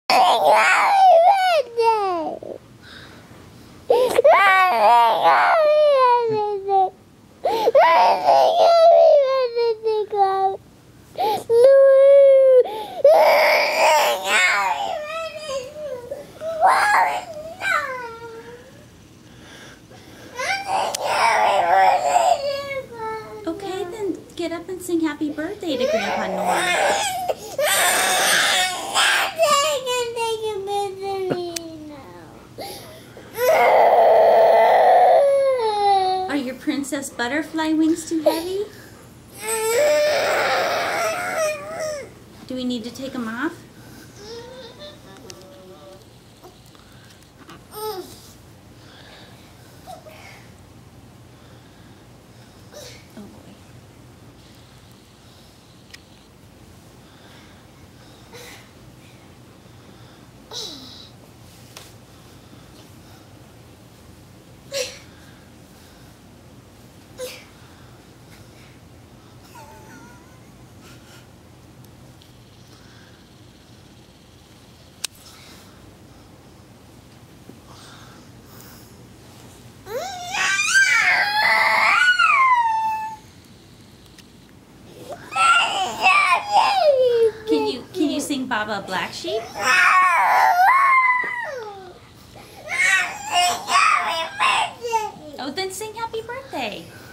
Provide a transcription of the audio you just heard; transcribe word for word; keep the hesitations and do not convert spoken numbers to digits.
Okay, then get up and sing happy birthday to Grandpa Norm. Are your princess butterfly wings too heavy? Do we need to take them off? Oh boy. Can you can you sing Baba Black Sheep? Oh, then sing happy birthday.